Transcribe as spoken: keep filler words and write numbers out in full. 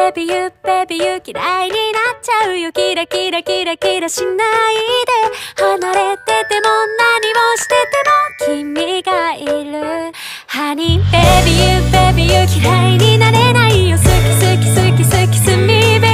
ベビーユーベビーユー嫌いになっちゃうよキラキラキラキラしないで離れてても何をしてても君がいるハニーベビーユー